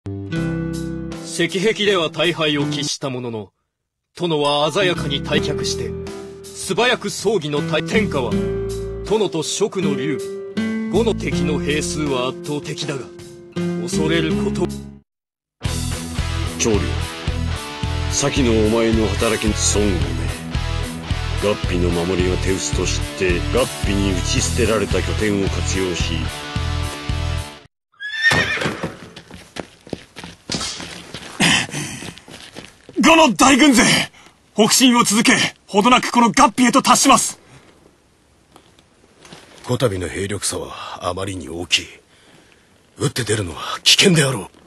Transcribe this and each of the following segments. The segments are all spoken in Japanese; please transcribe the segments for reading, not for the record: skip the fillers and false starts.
石壁では大敗を喫したものの、殿は鮮やかに退却して素早く葬儀の天下は殿と蜀の龍呉の敵の兵数は圧倒的だが恐れること。 長領、先のお前の働き孫梅、合皮の守りが手薄と知って合皮に打ち捨てられた拠点を活用し、 呉の大軍勢、北進を続け、ほどなくこの合皮へと達します。 こたびの兵力差はあまりに大きい。打って出るのは危険であろ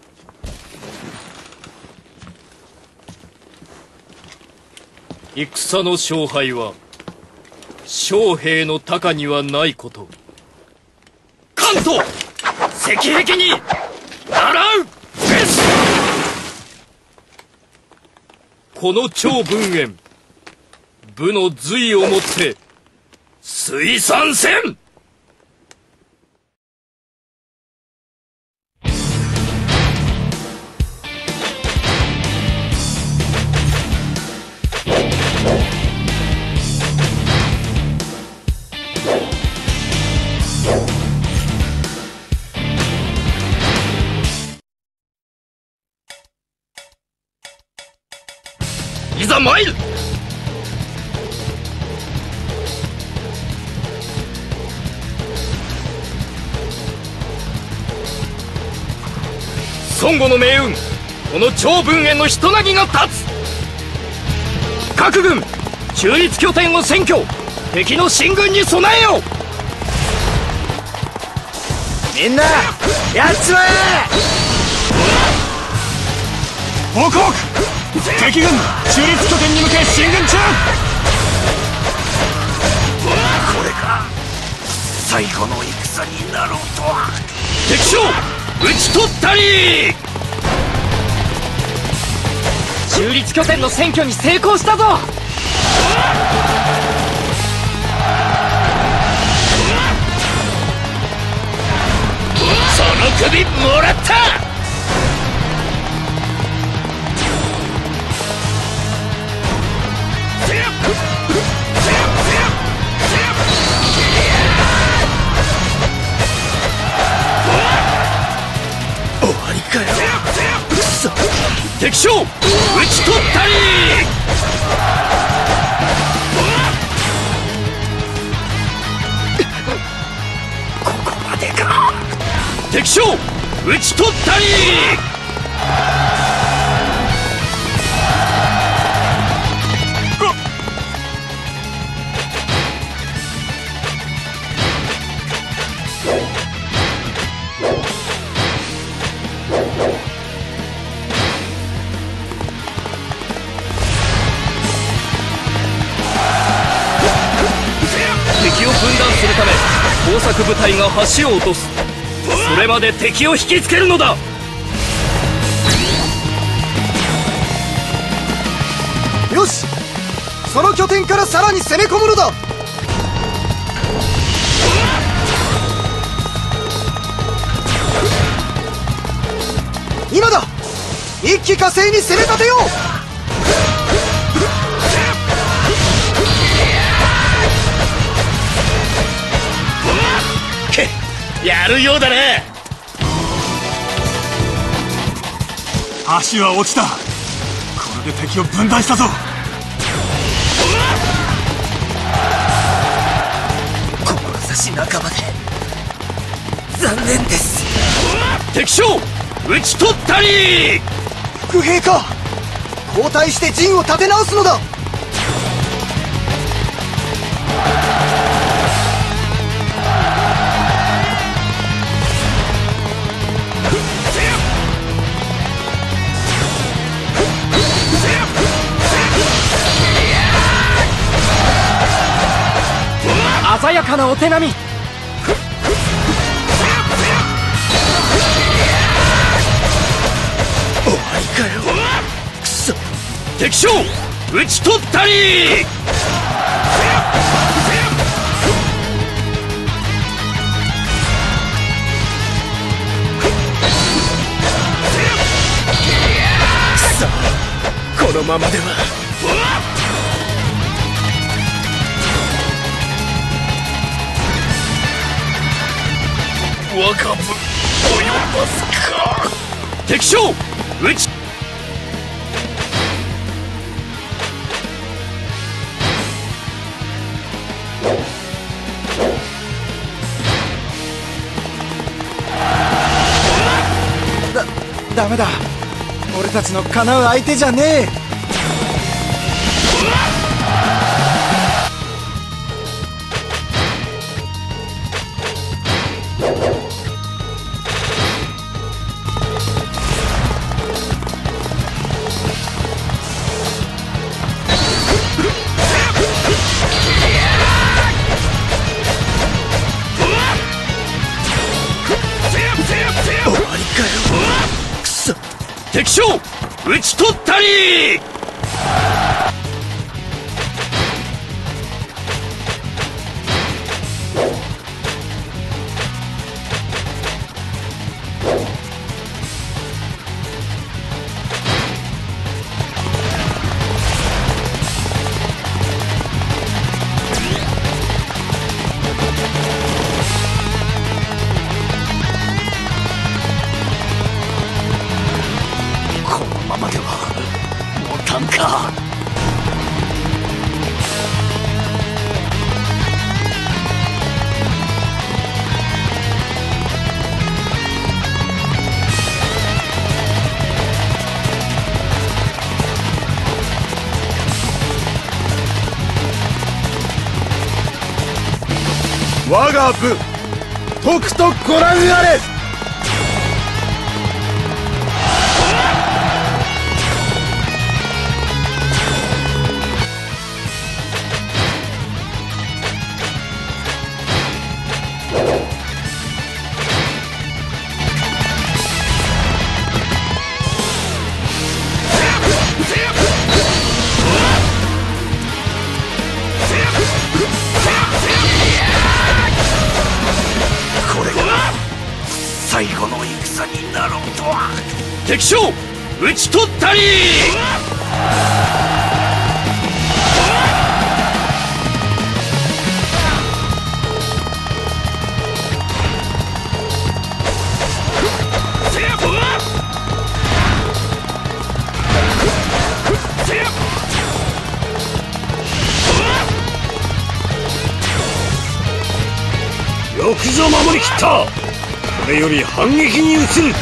う。戦の勝敗は将兵の高にはないこと。関東石壁に習うべし。この長文燕、武の髄をもって推参せん。いざ参る。孫悟の命運、この長文燕のひとなぎが立つ。各軍中立拠点を占拠、敵の進軍に備えよう。 みんなやっちまえ。 報告、敵軍中立拠点に向け進軍中。 これが最後の戦になろうとは。 敵将討ち取ったり。 中立拠点の占拠に成功したぞ。 その首もらった。 終わりかよ。 敵将討ち取ったり。 ここまでか。 敵将討ち取ったり。敵を分断するため工作部隊が橋を落とす。それまで敵を引きつけるのだ。 よし、その拠点からさらに攻め込むのだ。今だ、一気呵成に攻め立てよう。 やるようだね。 橋は落ちた。これで敵を分断したぞ。 志半ばで残念です。 敵将討ち取ったり。 伏兵か。交代して陣を立て直すのだ。 鮮やかなお手並み。 終わりかよ。くそ。 敵将討ち取ったり。 さあこのままでは我が部及ばすか。 敵将撃ちダメだ、俺たちのかなう相手じゃねえ。 敵将討ち取ったり。 我が部とくとご覧あれ。 最後の戦になろうとは。 敵将討ち取ったり。 よくぞ守りきった。これより反撃に移る。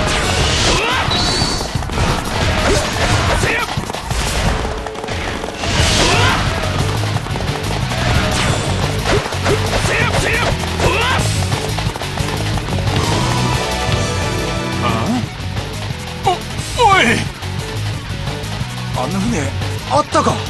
おい、 あんな船あったか。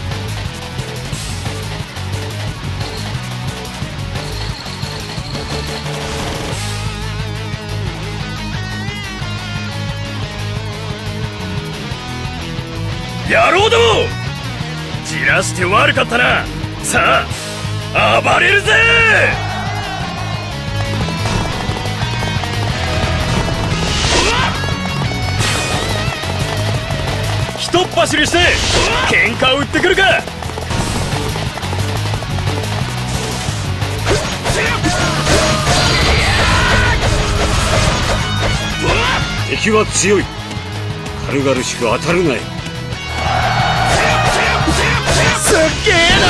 野郎ども、じらして悪かったな。さあ暴れるぜ。ひとっ走りして喧嘩を売ってくるか。 敵は強い。軽々しく当たるなよ。 すっげえな。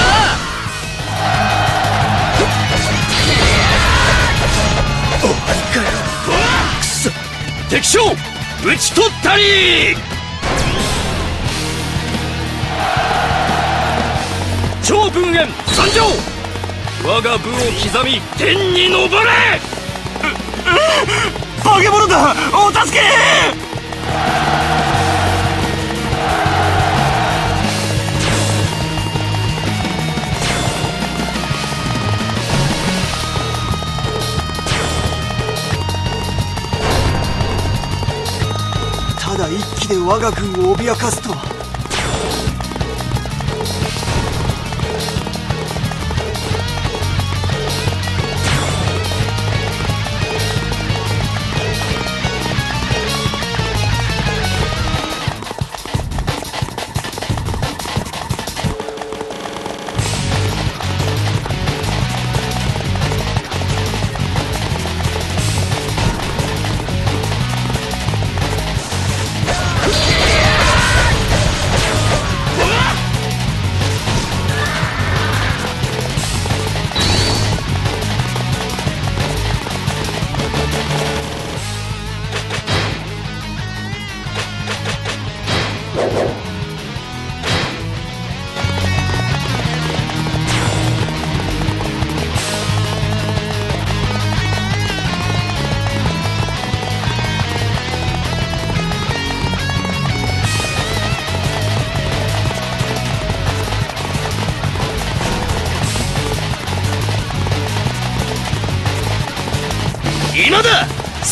終わりかよ。くそ。 敵将討ち取ったり。趙軍援参上。我が部を刻み天に昇れ。 化け物だ、お助け。 ただ一騎で我が軍を脅かすとは。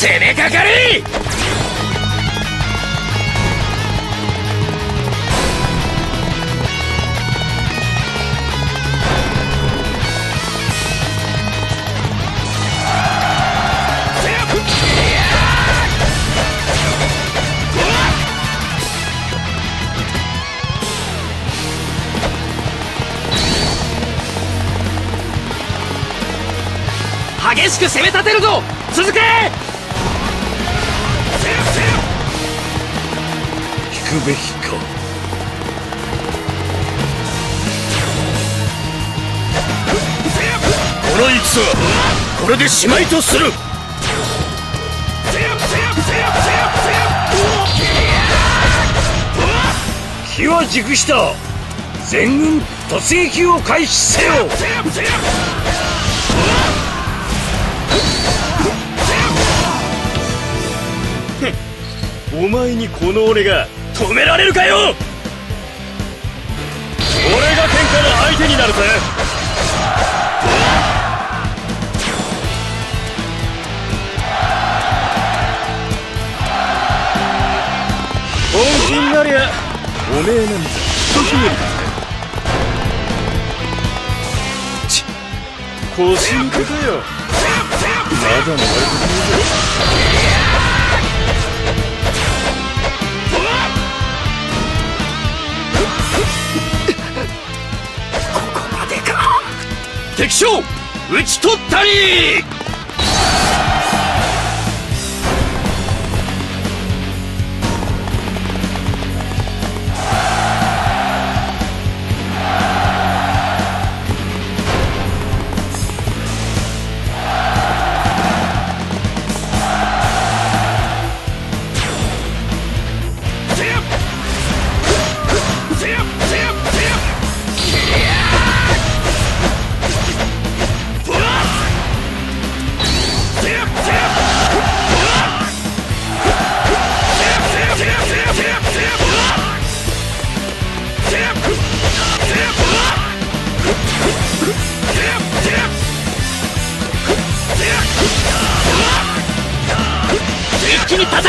攻めかかれ。激しく攻め立てるぞ。続け。 引くべきか。 この戦はこれでしまいとする。 機は熟した。全軍突撃を開始せよ。 お前にこの俺が止められるかよ。俺が天下の相手になるぜ。本気になりゃおめえなんざ一ひねりだ。ちっ、腰抜けだよ。まだまだ悪くねえぞ。敵将討ち取ったり。一気に叩く。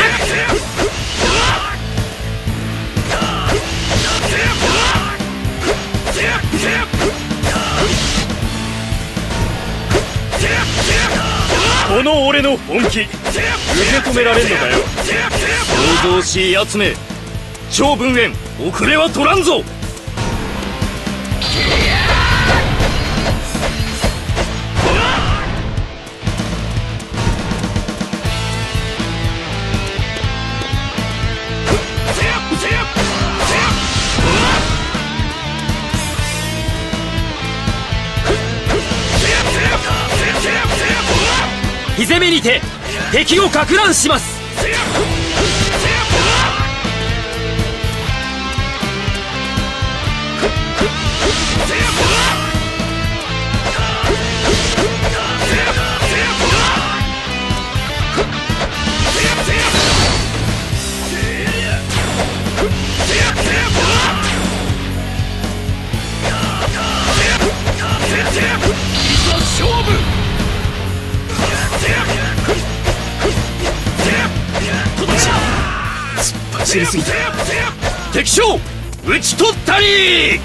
この俺の本気受け止められんのかよ。騒々しいやつめ、趙文遠遅れは取らんぞ。火攻めにて敵を撹乱します。勝負。走りすぎた。敵将討ち取ったり。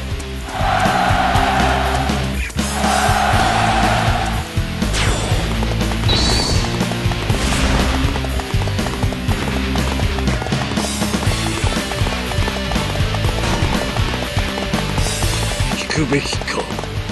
引くべきか。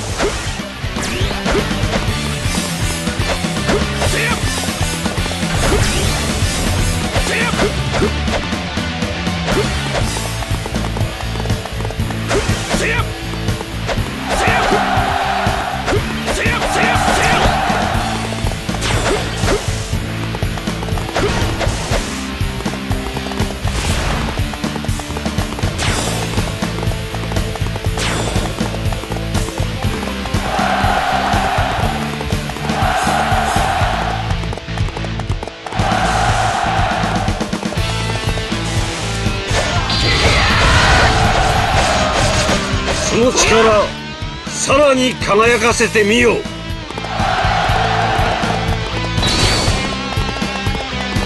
その力さらに輝かせてみよ。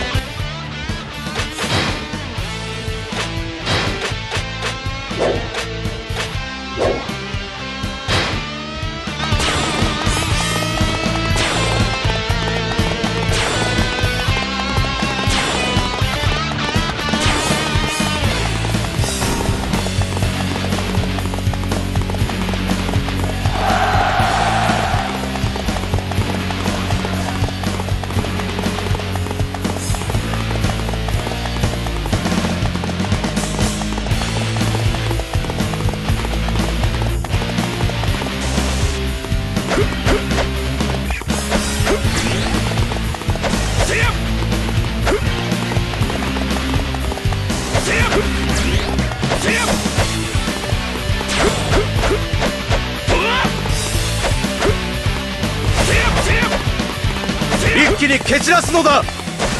一気に蹴散らすのだ。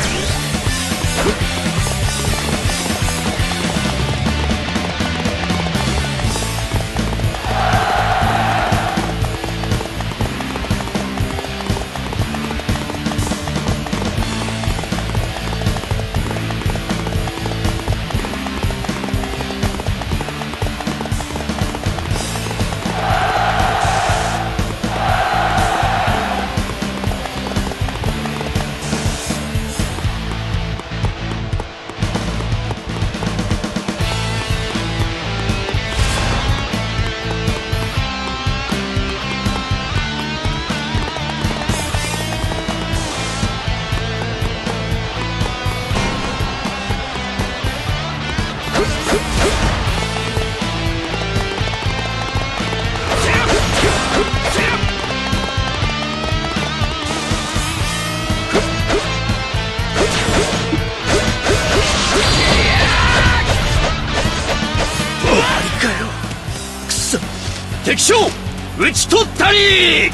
敵将討ち取ったり。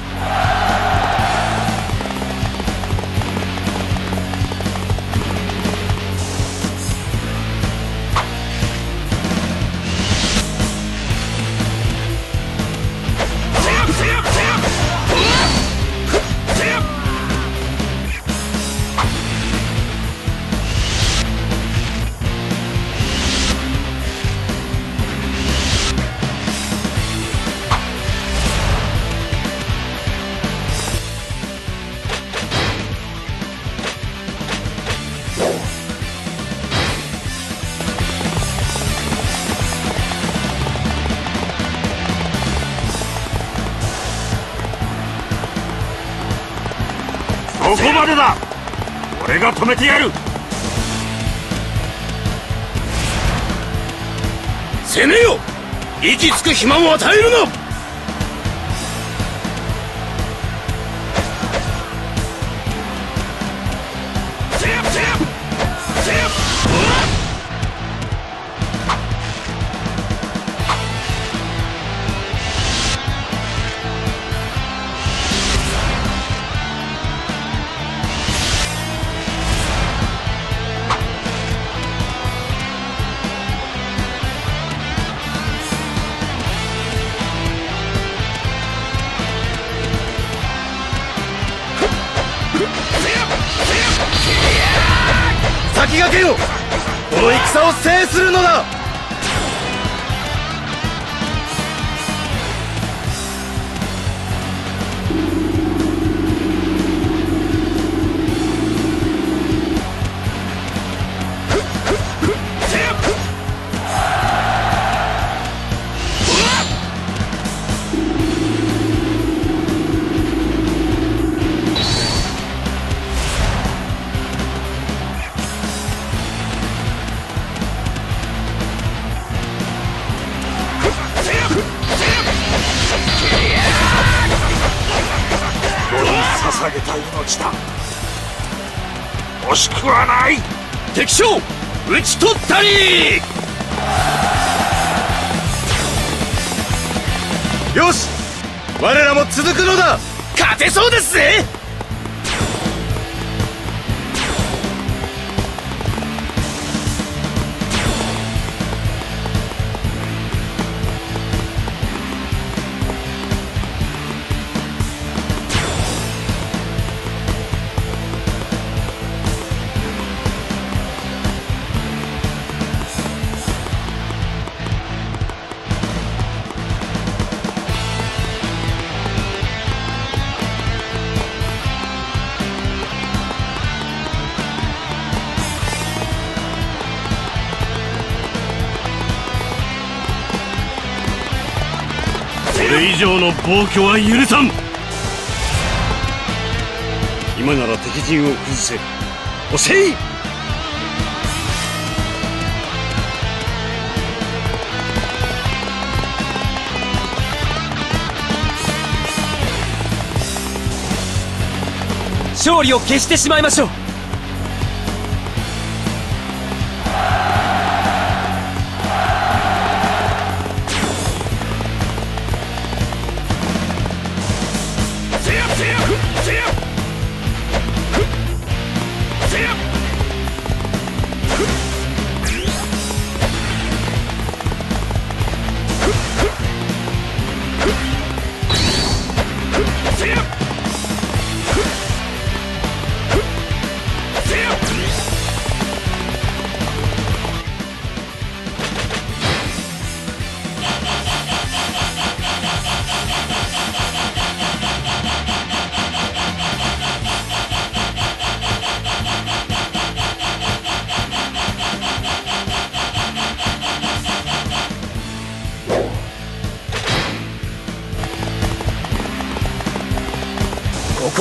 ここまでだ。俺が止めてやる。 攻めよ。息つく暇も与えるな。先駆けよ。この戦を制するのだ。 捧げた命だ。惜しくはない。 敵将討ち取ったり。 よし、我らも続くのだ。 勝てそうですぜ。 これ以上の暴挙は許さん。 今なら敵陣を崩せ。押せい。 勝利を消してしまいましょう。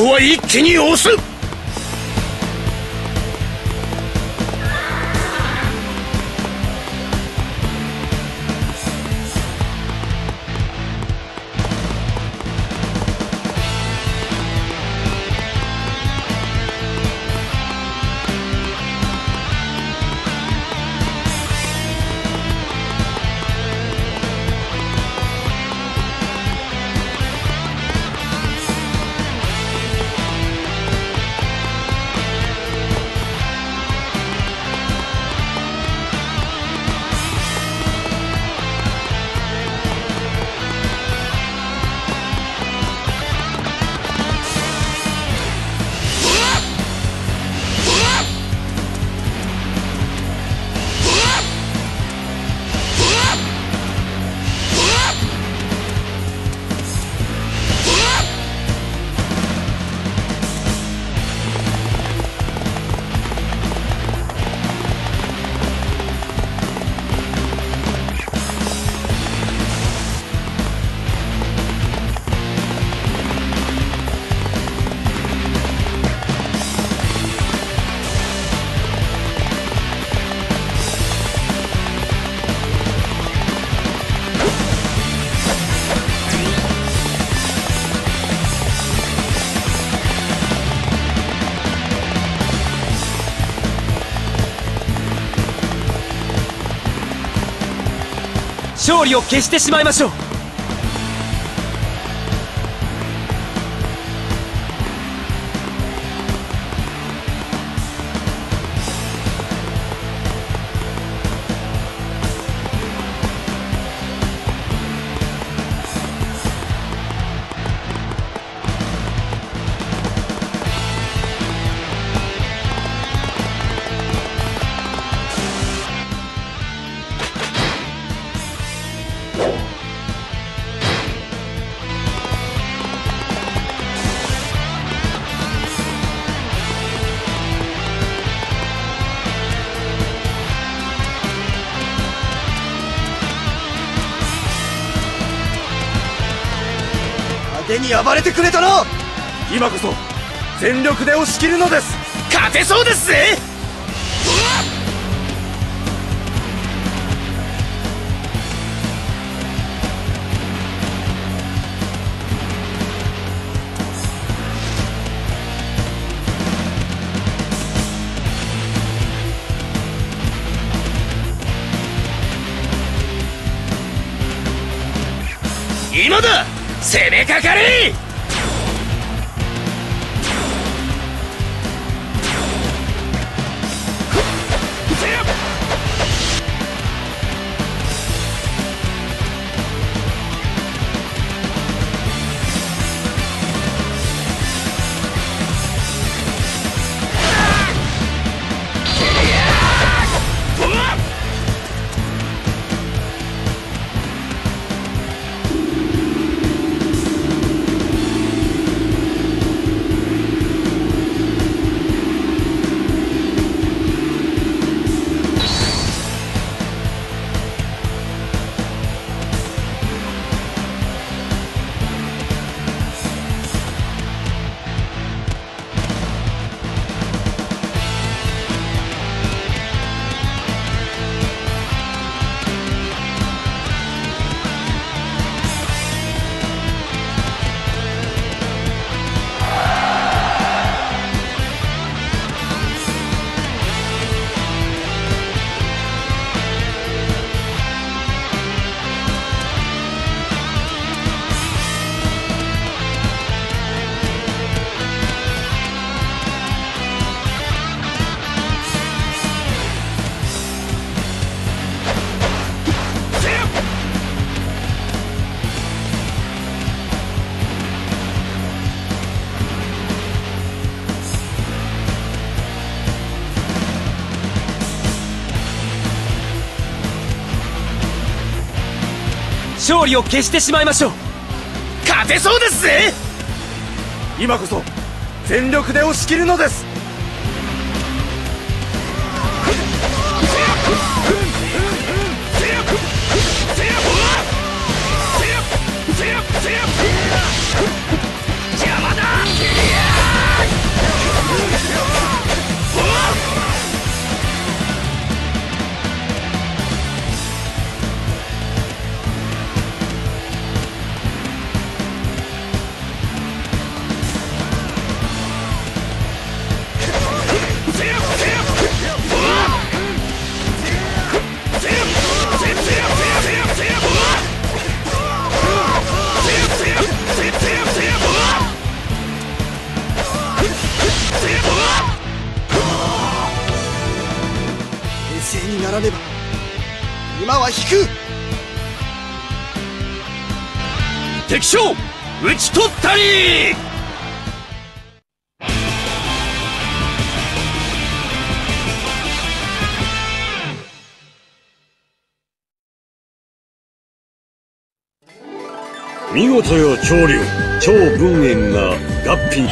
こは一気に押す。 勝利を消してしまいましょう。 派手に暴れてくれたな。 今こそ全力で押し切るのです。 勝てそうですぜ。今だ、攻めかかれ。 勝利を消してしまいましょう。 勝てそうですぜ。 今こそ全力で押し切るのです。 邪魔だ。 にならねば今は引く。 敵将討ち取ったり。 見事よ長領。超文縁が合併。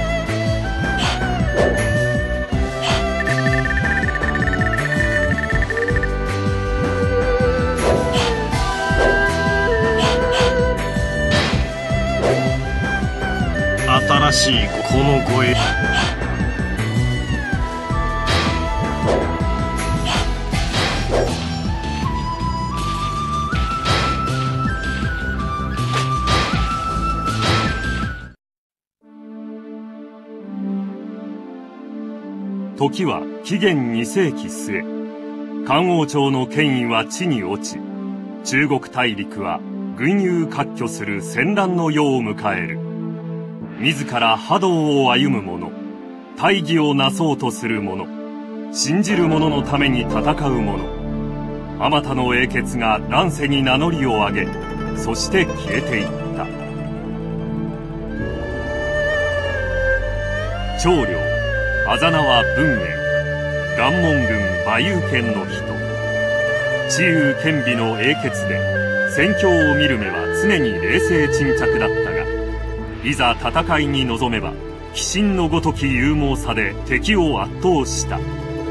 新しいこの声。 時は紀元2世紀末、漢王朝の権威は地に落ち、中国大陸は群雄割拠する戦乱の世を迎える。自ら覇道を歩む者、大義をなそうとする者、信じる者のために戦う者、あまたの英傑が乱世に名乗りを上げ、そして消えていった。長領あざ名は文苑、元門軍馬遊剣の人。知勇兼備の英傑で、戦況を見る目は常に冷静沈着だったが、いざ戦いに臨めば、鬼神のごとき勇猛さで敵を圧倒した。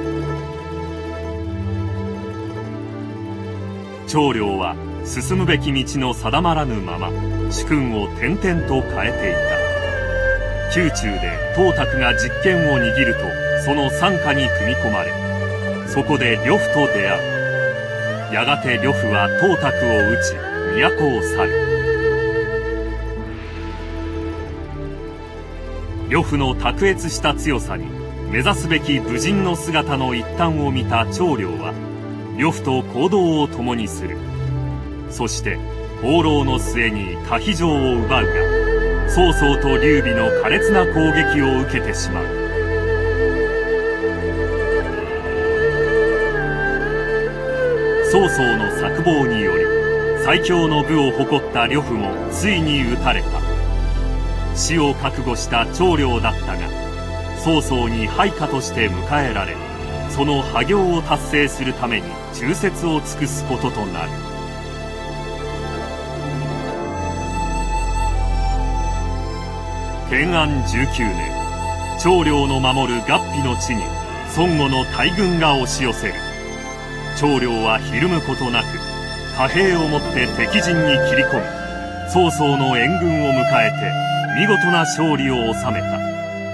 長領は進むべき道の定まらぬまま、主君を転々と変えていた。宮中で董卓が実権を握ると、その傘下に組み込まれ、そこで呂布と出会う。やがて呂布は董卓を討ち、都を去る。呂布の卓越した強さに、目指すべき武人の姿の一端を見た長領は、呂布と行動を共にする。そして、放浪の末に可否城を奪うが、曹操と劉備の苛烈な攻撃を受けてしまう。曹操の策謀により最強の武を誇った呂布もついに討たれた。死を覚悟した長領だったが、曹操に配下として迎えられ、その覇業を達成するために忠節を尽くすこととなる。建安19年、長領の守る合肥の地に孫悟の大軍が押し寄せる。長領はひるむことなく貨幣を持って敵陣に切り込み、曹操の援軍を迎えて見事な勝利を収めた。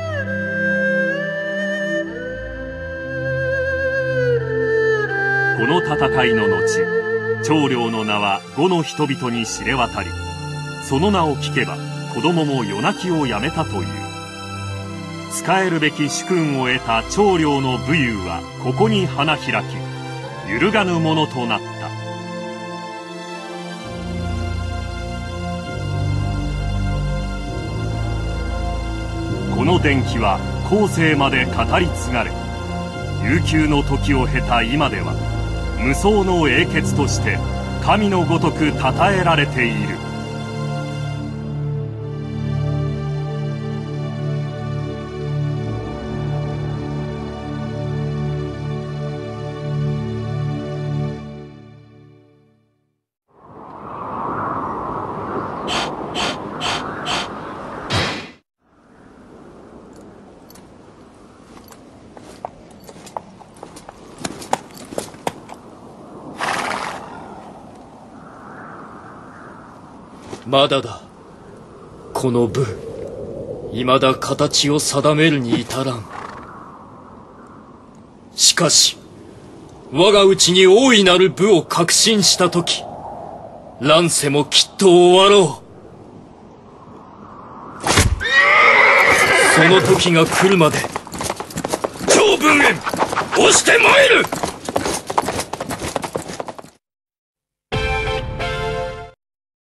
この戦いの後、長領の名は呉の人々に知れ渡り、その名を聞けば子供も夜泣きをやめたという。仕えるべき主君を得た長領の武勇はここに花開き、揺るがぬものとなった。この伝記は後世まで語り継がれ、悠久の時を経た今では無双の英傑として神のごとく称えられている。 まだだ。この部、未だ形を定めるに至らん。しかし、我が内に大いなる部を確信したとき、乱世もきっと終わろう。その時が来るまで、超文苑、押して参る！